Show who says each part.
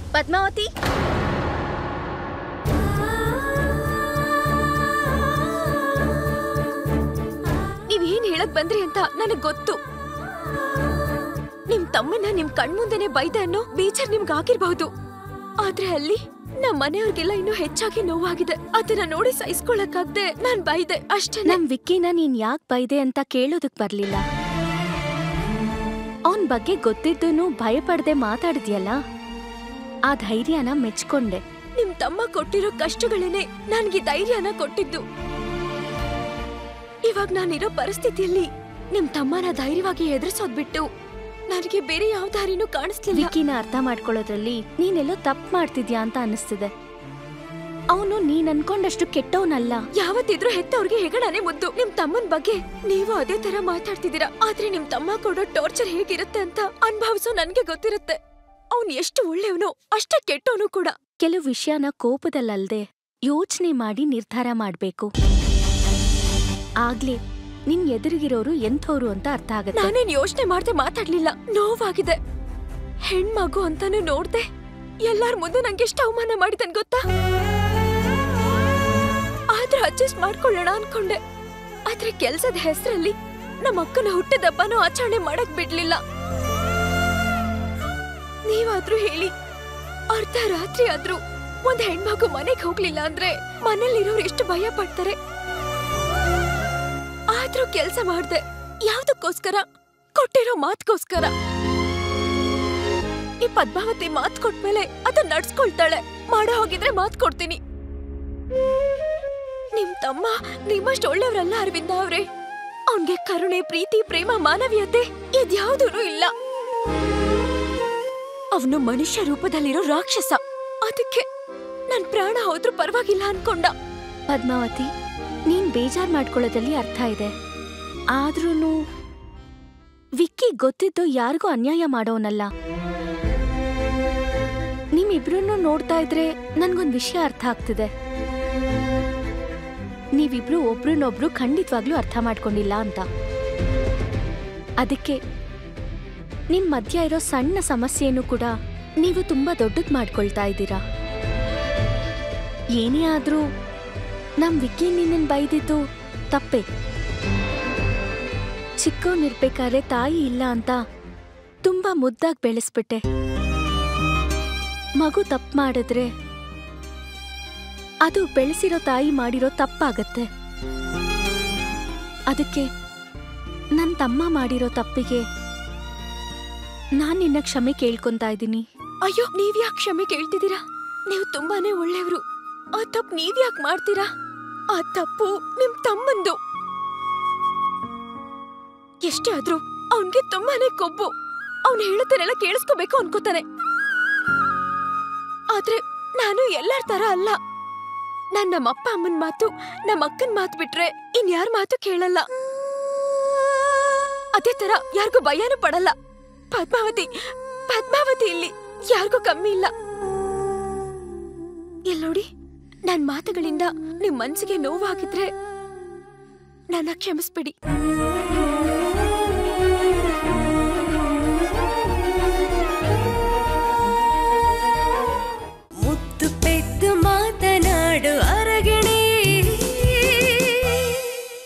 Speaker 1: ಪದ್ಮಾವತಿ, ನೀವೇನ್ ಹೇಳಕ್ ಬಂದ್ರಿ ಅಂತ ನನಗ್ ಗೊತ್ತು. ನಿಮ್ ತಮ್ಮನ್ನ ನಿಮ್ ಕಣ್ಮುಂದೆನೆ ಬೈದೆ ಅನ್ನೋ ಬೇಜಾರ್ ನಿಮ್ಗೆ ಆಗಿರ್ಬಹುದು. ಆದ್ರೆ ಅಲ್ಲಿ ನಮ್ ಮನೆಯವ್ರಿಗೆಲ್ಲ ಇನ್ನೂ ಹೆಚ್ಚಾಗಿ ನೋವಾಗಿದೆ. ಅದನ್ನ ನೋಡಿ ಸಹಿಸ್ಕೊಳಕ್ಕಾಗ್ದೆ ನಾನ್ ಬೈದೆ ಅಷ್ಟೇ.
Speaker 2: ನಮ್ ವಿಕ್ಕಿನ ನೀನ್ ಯಾಕ್ ಬೈದೆ ಅಂತ ಕೇಳೋದಕ್ ಬರ್ಲಿಲ್ಲ. ಅವನ್ ಬಗ್ಗೆ ಗೊತ್ತಿದ್ದೂನು ಭಯಪಡ್ದೆ ಮಾತಾಡಿದ್ಯಲ್ಲ, ಆ ಧೈರ್ಯನ ಮೆಚ್ಕೊಂಡೆ.
Speaker 1: ನಿಮ್ ತಮ್ಮ ಕೊಟ್ಟಿರೋ ಕಷ್ಟಗಳೇನೆ ನನ್ಗೆ ಧೈರ್ಯನ ಕೊಟ್ಟಿದ್ದು. ಇವಾಗ ನಾನಿರೋ ಪರಿಸ್ಥಿತಿಯಲ್ಲಿ ನಿಮ್ ತಮ್ಮನ ಧೈರ್ಯವಾಗಿ ಎದುರಿಸೋದ್ ಬಿಟ್ಟು ನನಗೆ ಬೇರೆ ಯಾವ ದಾರಿನೂ ಕಾಣಿಸ್ಲಿಲ್ಲ.
Speaker 2: ವಿಕ್ಕಿನ ಅರ್ಥ ಮಾಡ್ಕೊಳ್ಳೋದ್ರಲ್ಲಿ ನೀನೆಲ್ಲೋ ತಪ್ಪು ಮಾಡ್ತಿದ್ಯಾ ಅಂತ ಅನಿಸ್ತಿದೆ. ಅವನು ನೀನ್ ಅನ್ಕೊಂಡಷ್ಟು ಕೆಟ್ಟವನಲ್ಲ.
Speaker 1: ಯಾವತ್ತಿದ್ರೂ ಹೆತ್ತವ್ರಿಗೆ ಹೆಗಣನೆ ಮುದ್ದು. ನಿಮ್ ತಮ್ಮನ್ ಬಗ್ಗೆ ನೀವು ಅದೇ ತರ ಮಾತಾಡ್ತಿದ್ದೀರಾ. ಆದ್ರೆ ನಿಮ್ ತಮ್ಮ ಕೊಡೋ ಟಾರ್ಚರ್ ಹೇಗಿರುತ್ತೆ ಅಂತ ಅನುಭವಿಸೋ ನನ್ಗೆ ಗೊತ್ತಿರುತ್ತೆ. ಅವ್ನ್ ಎಷ್ಟು ಒಳ್ಳೆಯವನು ಅಷ್ಟೇ ಕೆಟ್ಟವನು ಕೂಡ.
Speaker 2: ಕೆಲವು ವಿಷಯನ ಕೋಪದಲ್ಲಲ್ದೆ ಯೋಚನೆ ಮಾಡಿ ನಿರ್ಧಾರ ಮಾಡ್ಬೇಕು. ಆಗ್ಲೇ ನಿನ್ ಎದುರಿಗಿರೋರು ಎಂಥವ್ರು ಅಂತ ಅರ್ಥ ಆಗುತ್ತೆ.
Speaker 1: ನಾನೇನ್ ಯೋಚನೆ ಮಾಡ್ದೆ ಮಾತಾಡ್ಲಿಲ್ಲ. ನೋವಾಗಿದೆ. ಹೆಣ್ಮಗು ಅಂತಾನು ನೋಡ್ದೆ ಎಲ್ಲಾರ ಮುಂದೆ ನಂಗೆ ಎಷ್ಟು ಅವಮಾನ ಮಾಡಿದನ್ ಗೊತ್ತಾ. ಆದ್ರೆ ಅಡ್ಜಸ್ಟ್ ಮಾಡ್ಕೊಳ್ಳೋಣ ಅನ್ಕೊಂಡೆ. ಆದ್ರೆ ಕೆಲ್ಸದ ಹೆಸರಲ್ಲಿ ನಮ್ಮ ಅಕ್ಕನ ಹುಟ್ಟಿದಬ್ಬನೂ ಆಚರಣೆ ಮಾಡಕ್ ಬಿಡ್ಲಿಲ್ಲ. ನೀವಾದ್ರೂ ಹೇಳಿ, ಅರ್ಧ ರಾತ್ರಿ ಆದ್ರೂ ಒಂದ್ ಹೆಣ್ಮಗು ಮನೆಗ್ ಹೋಗ್ಲಿಲ್ಲ ಅಂದ್ರೆ ಮನೇಲಿರೋರು ಎಷ್ಟು ಭಯ ಪಡ್ತಾರೆ. ಆದ್ರೂ ಕೆಲ್ಸ ಮಾಡ್ದೆ. ಯಾವ್ದಕ್ಕೋಸ್ಕರ? ಕೊಟ್ಟಿರೋ ಮಾತ್ಗೋಸ್ಕರ. ಈ ಪದ್ಮಾವತಿ ಮಾತ್ ಕೊಟ್ಮೇಲೆ ಅದನ್ನ ನಡ್ಸ್ಕೊಳ್ತಾಳೆ. ಮಾಡೋ ಹೋಗಿದ್ರೆ ಮಾತ್ ಕೊಡ್ತೀನಿ. ನಿಮ್ ತಮ್ಮ ನಿಮ್ಮಷ್ಟು ಒಳ್ಳೆಯವ್ರಲ್ಲ ಅರವಿಂದ ಅವ್ರೆ. ಅವನ್ಗೆ ಕರುಣೆ, ಪ್ರೀತಿ, ಪ್ರೇಮ, ಮಾನವೀಯತೆ ಇದ್ಯಾವುದೂ ಇಲ್ಲ. ಅವನು ಮನುಷ್ಯ ರೂಪದಲ್ಲಿರೋ ರಾಕ್ಷಸ. ಅದಕ್ಕೆ ನನ್ ಪ್ರಾಣ ಹೋದ್ರೂ ಪರವಾಗಿಲ್ಲ ಅನ್ಕೊಂಡ.
Speaker 2: ಪದ್ಮಾವತಿ, ನೀನ್ ಬೇಜಾರ್ ಮಾಡ್ಕೊಳ್ಳೋದ್ರಲ್ಲಿ ಅರ್ಥ ಇದೆ. ಆದ್ರೂನು ವಿಕ್ಕಿ ಗೊತ್ತಿದ್ದು ಯಾರಿಗೂ ಅನ್ಯಾಯ ಮಾಡೋನಲ್ಲ. ನಿಮ್ಮಿಬ್ರನ್ನೂ ನೋಡ್ತಾ ಇದ್ರೆ ನನ್ಗೊಂದ್ ವಿಷಯ ಅರ್ಥ ಆಗ್ತಿದೆ. ನೀವಿಬ್ರು ಒಬ್ರನ್ನೊಬ್ರು ಖಂಡಿತವಾಗ್ಲೂ ಅರ್ಥ ಮಾಡ್ಕೊಂಡಿಲ್ಲ ಅಂತ. ಅದಕ್ಕೆ ನಿಮ್ ಮಧ್ಯ ಇರೋ ಸಣ್ಣ ಸಮಸ್ಯೆನೂ ಕೂಡ ನೀವು ತುಂಬಾ ದೊಡ್ಡದ್ ಮಾಡ್ಕೊಳ್ತಾ ಇದ್ದೀರಾ. ಏನೇ ಆದ್ರೂ ನಮ್ ವಿಕ್ಕಿ ನಿನ್ನನ್ ಬೈದಿದ್ದು ತಪ್ಪೆ. ಚಿಕ್ಕವನಿರ್ಬೇಕಾದ್ರೆ ತಾಯಿ ಇಲ್ಲ ಅಂತ ತುಂಬಾ ಮುದ್ದಾಗಿ ಬೆಳೆಸ್ಬಿಟ್ಟೆ. ಮಗು ತಪ್ಪು ಮಾಡಿದ್ರೆ ಅದು ಬೆಳೆಸಿರೋ ತಾಯಿ ಮಾಡಿರೋ ತಪ್ಪಾಗತ್ತೆ. ಅದಕ್ಕೆ ನನ್ ತಮ್ಮ ಮಾಡಿರೋ ತಪ್ಪಿಗೆ ನಾನ್ ನಿನ್ನ ಕ್ಷಮೆ ಕೇಳ್ಕೊಂತಾ ಇದ್ದೀನಿ.
Speaker 1: ಅಯ್ಯೋ, ನೀವ್ಯಾಕೆ ಕ್ಷಮೆ ಕೇಳ್ತಿದ್ದೀರಾ? ನೀವು ತುಂಬಾನೇ ಒಳ್ಳೆಯವರು. ಆ ತಪ್ಪು ನೀವ್ಯಾಕೆ ಮಾಡ್ತೀರಾ? ಆ ತಪ್ಪು ನಿಮ್ ತಮ್ಮಂದು. ಎಷ್ಟೇ ಆದ್ರೂ ಅವನ್ಗೆ ತುಂಬಾನೇ ಕೊಬ್ಬು. ಅವ್ನು ಹೇಳುತ್ತನೆಲ್ಲ ಕೇಳಿಸ್ಕೋಬೇಕು ಅನ್ಕೋತಾನೆ. ಆದ್ರೆ ನಾನು ಎಲ್ಲಾರ ತರ ಅಲ್ಲ. ನಾನ್ ನಮ್ಮಪ್ಪ ಅಮ್ಮನ್ ಮಾತು, ನಮ್ಮ ಅಕ್ಕನ್ ಮಾತು ಬಿಟ್ರೆ ಇನ್ಯಾರ ಮಾತು ಕೇಳಲ್ಲ. ಅದೇ ತರ ಯಾರಿಗೂ ಭಯನೂ ಪಡಲ್ಲ. ಪದ್ಮಾವತಿ ಇಲ್ಲಿ ಯಾರಿಗೂ ಕಮ್ಮಿ ಇಲ್ಲ. ಎಲ್ಲೋಡಿ, ನನ್ ಮಾತುಗಳಿಂದ ನಿಮ್ ಮನ್ಸಿಗೆ ನೋವಾಗಿದ್ರೆ ನನ್ನ ಕ್ಷಮಿಸ್ಬಿಡಿ.